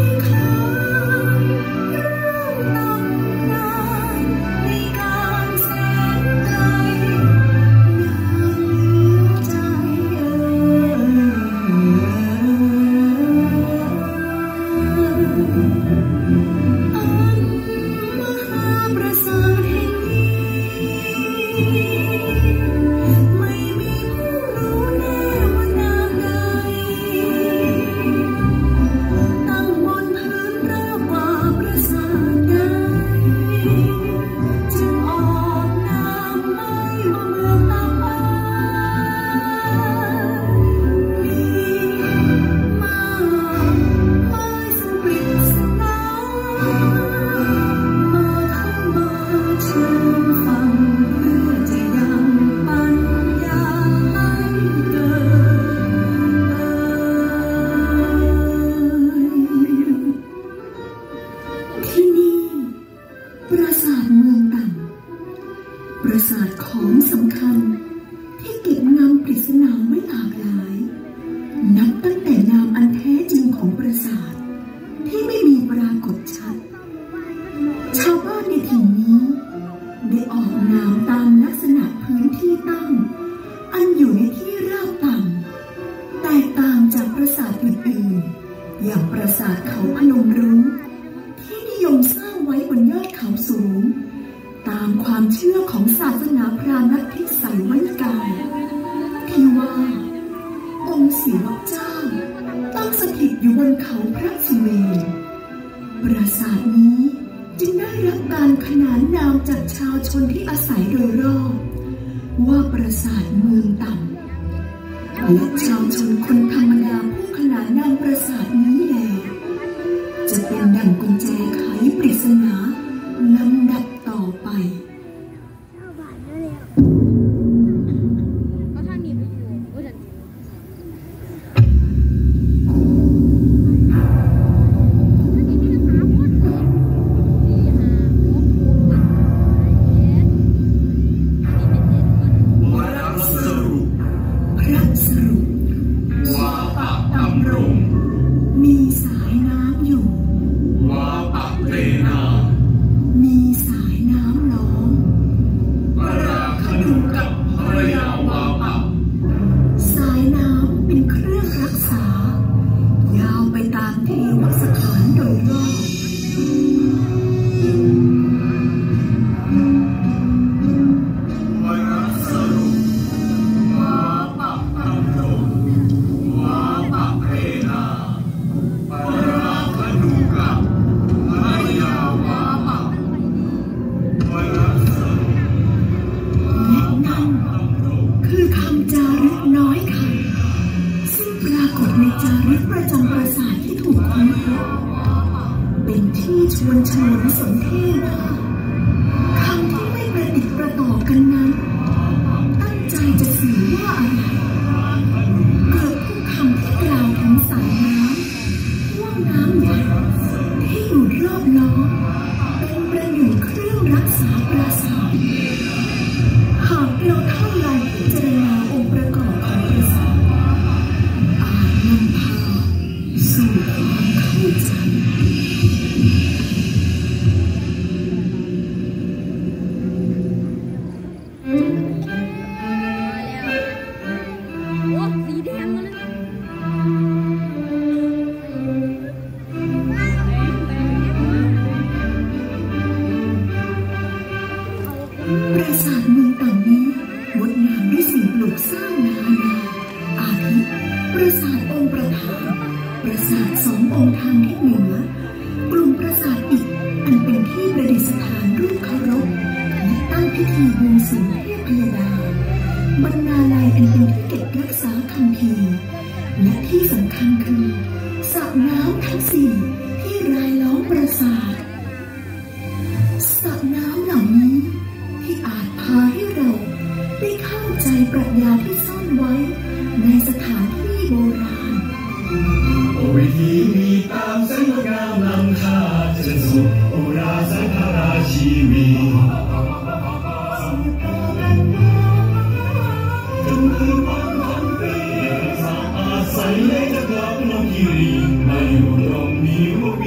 ใส่เลยจะกลับน้องกิริมาอยู่ตรงนี้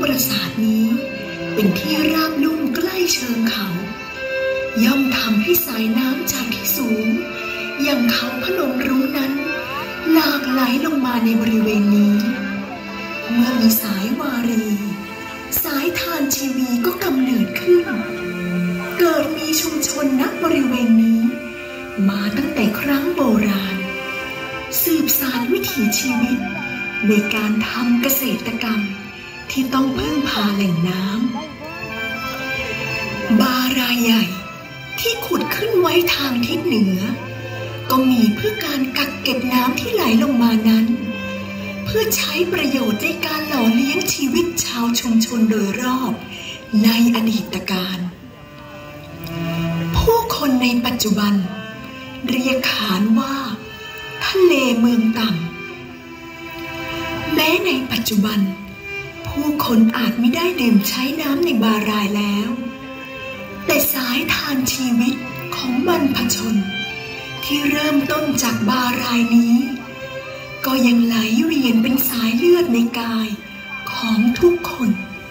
ราสาทนี้เป็นที่ราบลุ่มใกล้เชิงเขาย่อมทำให้สายน้ำจากที่สูงอย่างเขาพนมรุ้งนั้นหลากไหลลงมาในบริเวณนี้เมื่อมีสายวารีสายทานชีวีก็กำเนิดขึ้นเกิดมีชุมชนณบริเวณนี้มาตั้งแต่ครั้งโบราณสืบสานวิถีชีวิตในการทำเกษตรกรรมที่ต้องพึ่งพาแหล่งน้ำบารายใหญ่ที่ขุดขึ้นไว้ทางทิศเหนือก็มีเพื่อการกักเก็บน้ำที่ไหลลงมานั้นเพื่อใช้ประโยชน์ในการหล่อเลี้ยงชีวิตชาวชุมชนโดยรอบในอดีตการผู้คนในปัจจุบันเรียกขานว่าทะเลเมืองต่ำแม้ในปัจจุบันผู้คนอาจไม่ได้ดื่มใช้น้ำในบารายแล้วแต่สายทานชีวิตของบรรพชนที่เริ่มต้นจากบารายนี้ก็ยังไหลเวียนเป็นสายเลือดในกายของทุกคน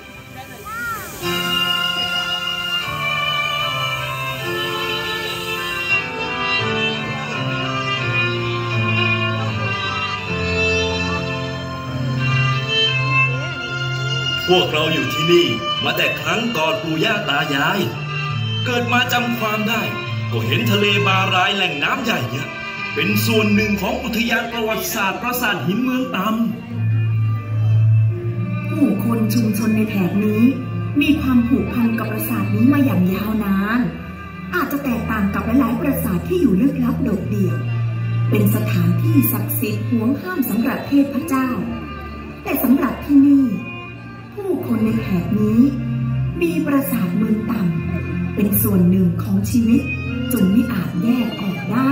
พวกเราอยู่ที่นี่มาแต่ครั้งก่อนปู่ย่าตายายเกิดมาจำความได้ก็เห็นทะเลบารายแหล่งน้ำใหญ่เนี่ยเป็นส่วนหนึ่งของอุทยานประวัติศาสตร์ปราสาทหินเมืองตำผู้คนชุมชนในแถบนี้มีความผูกพันกับปราสาทนี้มาอย่างยาวนานอาจจะแตกต่างกับหลายๆปราสาทที่อยู่ลึกลับโดดเดี่ยวเป็นสถานที่ศักดิ์สิทธิ์ห่วงห้ามสำหรับเทพเจ้าแต่สำหรับที่นี่ผู้คนในแถบนี้มีปราสาทเมืองต่ำเป็นส่วนหนึ่งของชีวิตจนไม่อาจแยกออกได้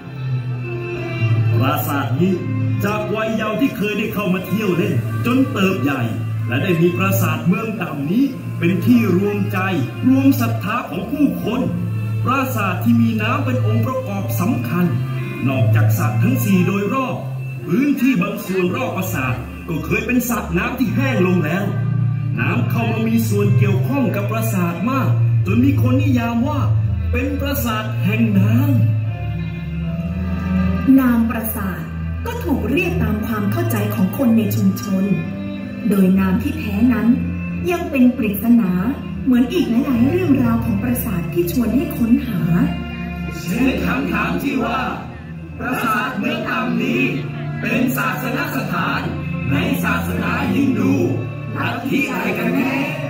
ปราสาทนี้จากวัยเยาว์ที่เคยได้เข้ามาเที่ยวเล่นจนเติบใหญ่และได้มีปราสาทเมืองต่ำนี้เป็นที่รวมใจรวมศรัทธาของผู้คนปราสาทที่มีน้ำเป็นองค์ประกอบสำคัญนอกจากสระทั้ง4โดยรอบพื้นที่บางส่วนรอบปราสาทก็เคยเป็นสระน้ำที่แห้งลงแล้วน้ำเข้ามามีส่วนเกี่ยวข้องกับปราสาทมากจนมีคนนิยามว่าเป็นปราสาทแห่งน้ำนามปราสาทก็ถูกเรียกตามความเข้าใจของคนในชุมชนโดยนามที่แท้นั้นยังเป็นปริศนาเหมือนอีกหลายๆเรื่องราวของปราสาทที่ชวนให้ค้นหาเช่นคำถามที่ว่าปราสาทเมืองต่ำนี้เป็นศาสนสถานในศาสนาฮินดูลัทธิอะไรกันแน่